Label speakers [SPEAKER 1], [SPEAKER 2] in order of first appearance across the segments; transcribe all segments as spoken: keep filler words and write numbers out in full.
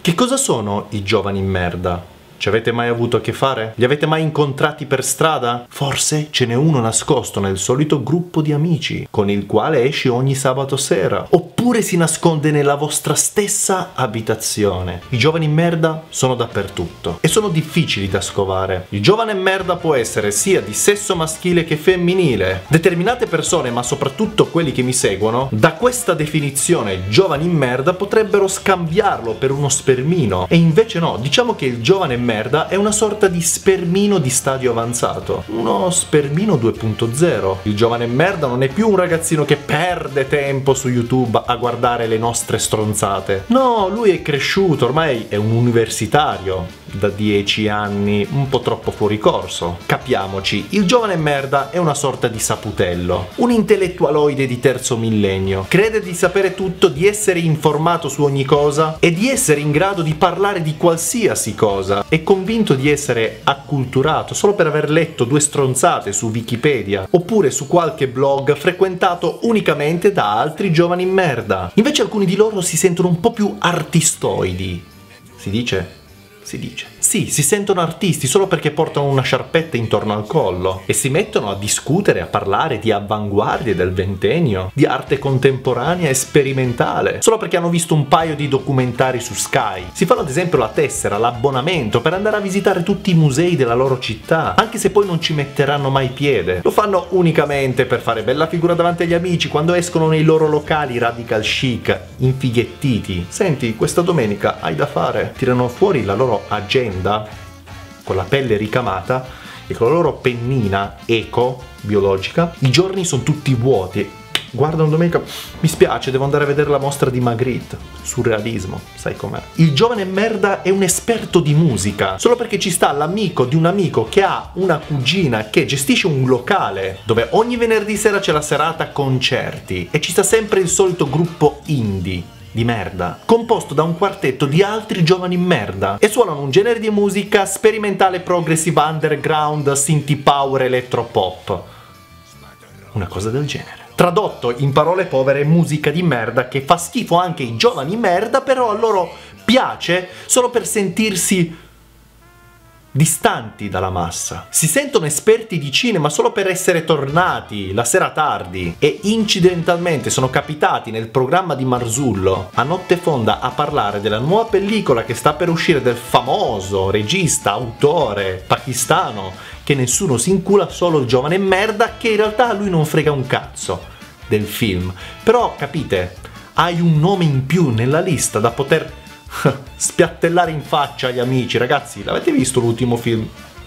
[SPEAKER 1] Che cosa sono i giovani merda? Ci avete mai avuto a che fare? Li avete mai incontrati per strada? Forse ce n'è uno nascosto nel solito gruppo di amici con il quale esci ogni sabato sera. Oppure si nasconde nella vostra stessa abitazione. I giovani merda sono dappertutto e sono difficili da scovare. Il giovane merda può essere sia di sesso maschile che femminile. Determinate persone, ma soprattutto quelli che mi seguono, da questa definizione giovani merda potrebbero scambiarlo per uno spermino. E invece no, diciamo che il giovane merda merda è una sorta di spermino di stadio avanzato, uno spermino due punto zero. Il giovane merda non è più un ragazzino che perde tempo su YouTube a guardare le nostre stronzate. No, lui è cresciuto, ormai è un universitario da dieci anni, un po' troppo fuori corso. Capiamoci, il giovane merda è una sorta di saputello, un intellettualoide di terzo millennio. Crede di sapere tutto, di essere informato su ogni cosa e di essere in grado di parlare di qualsiasi cosa. È convinto di essere acculturato solo per aver letto due stronzate su Wikipedia oppure su qualche blog frequentato unicamente da altri giovani merda. Invece alcuni di loro si sentono un po' più artistoidi. Si dice? Si dice. Sì, si sentono artisti solo perché portano una sciarpetta intorno al collo e si mettono a discutere, a parlare di avanguardie del ventennio, di arte contemporanea e sperimentale, solo perché hanno visto un paio di documentari su Sky. Si fanno ad esempio la tessera, l'abbonamento per andare a visitare tutti i musei della loro città, anche se poi non ci metteranno mai piede. Lo fanno unicamente per fare bella figura davanti agli amici quando escono nei loro locali radical chic, infighettiti. Senti, questa domenica hai da fare. Tirano fuori la loro agenda con la pelle ricamata e con la loro pennina eco biologica. I giorni sono tutti vuoti. Guardano domenica, mi spiace, devo andare a vedere la mostra di Magritte. Surrealismo, sai com'è. Il giovane merda è un esperto di musica solo perché ci sta l'amico di un amico che ha una cugina che gestisce un locale dove ogni venerdì sera c'è la serata concerti e ci sta sempre il solito gruppo indie di merda, composto da un quartetto di altri giovani merda e suonano un genere di musica sperimentale progressive underground synth power electropop. Una cosa del genere. Tradotto in parole povere, musica di merda che fa schifo anche ai giovani merda, però a loro piace solo per sentirsi distanti dalla massa. Si sentono esperti di cinema solo per essere tornati la sera tardi e incidentalmente sono capitati nel programma di Marzullo a notte fonda a parlare della nuova pellicola che sta per uscire del famoso regista, autore pakistano che nessuno si incula, solo il giovane merda che in realtà a lui non frega un cazzo del film. Però capite, hai un nome in più nella lista da poter spiattellare in faccia agli amici. Ragazzi, l'avete visto l'ultimo film?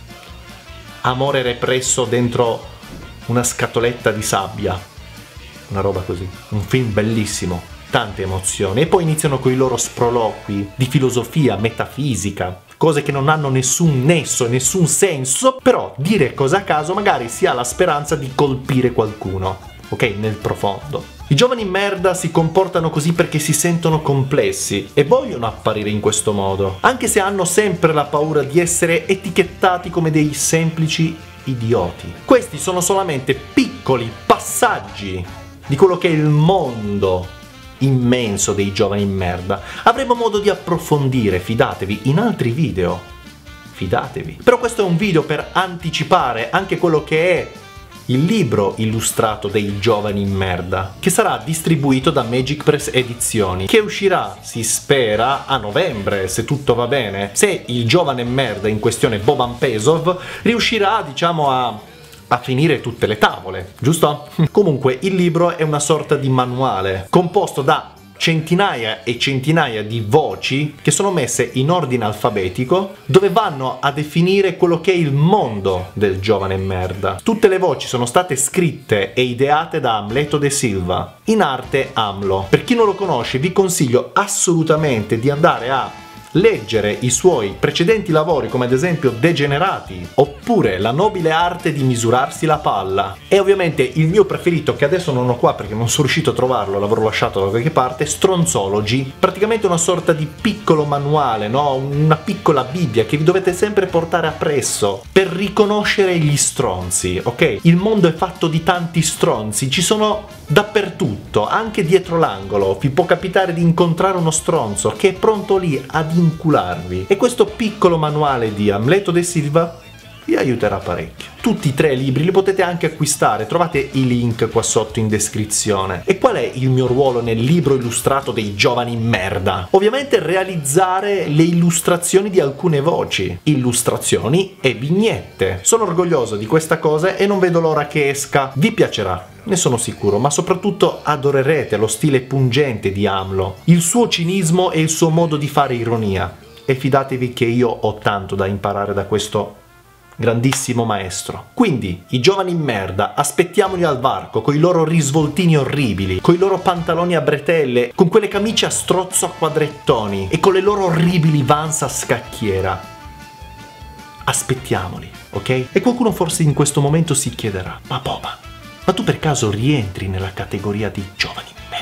[SPEAKER 1] Amore represso dentro una scatoletta di sabbia, una roba così, un film bellissimo, tante emozioni, e poi iniziano con i loro sproloqui di filosofia, metafisica, cose che non hanno nessun nesso e nessun senso, però dire cosa a caso magari si ha la speranza di colpire qualcuno, ok, nel profondo. I giovani merda si comportano così perché si sentono complessi e vogliono apparire in questo modo, anche se hanno sempre la paura di essere etichettati come dei semplici idioti. Questi sono solamente piccoli passaggi di quello che è il mondo immenso dei giovani merda. Avremo modo di approfondire, fidatevi, in altri video. Fidatevi. Però questo è un video per anticipare anche quello che è il libro illustrato dei giovani in merda, che sarà distribuito da Magic Press Edizioni, che uscirà, si spera, a novembre, se tutto va bene, se il giovane merda in questione, Boban Pesov, riuscirà, diciamo, a a finire tutte le tavole, giusto? Comunque il libro è una sorta di manuale composto da centinaia e centinaia di voci che sono messe in ordine alfabetico, dove vanno a definire quello che è il mondo del giovane merda. Tutte le voci sono state scritte e ideate da Amleto de Silva, in arte Amlo. Per chi non lo conosce vi consiglio assolutamente di andare a leggere i suoi precedenti lavori, come ad esempio Degenerati oppure La nobile arte di misurarsi la palla, e ovviamente il mio preferito, che adesso non ho qua perché non sono riuscito a trovarlo, l'avrò lasciato da qualche parte, Stronzology, praticamente una sorta di piccolo manuale, no? Una piccola Bibbia che vi dovete sempre portare appresso per riconoscere gli stronzi, ok? Il mondo è fatto di tanti stronzi, ci sono Dappertutto, anche dietro l'angolo, vi può capitare di incontrare uno stronzo che è pronto lì ad incularvi. E questo piccolo manuale di Amleto de Silva vi aiuterà parecchio. Tutti i tre libri li potete anche acquistare, trovate i link qua sotto in descrizione. E qual è il mio ruolo nel libro illustrato dei giovani merda? Ovviamente realizzare le illustrazioni di alcune voci, illustrazioni e vignette. Sono orgoglioso di questa cosa e non vedo l'ora che esca. Vi piacerà, ne sono sicuro, ma soprattutto adorerete lo stile pungente di Amlo, il suo cinismo e il suo modo di fare ironia. E fidatevi che io ho tanto da imparare da questo grandissimo maestro. Quindi, i giovani merda, aspettiamoli al varco, coi loro risvoltini orribili, coi loro pantaloni a bretelle, con quelle camicie a strozzo a quadrettoni e con le loro orribili Vans a scacchiera. Aspettiamoli, ok? E qualcuno forse in questo momento si chiederà: ma Boba, ma tu per caso rientri nella categoria di giovani merda?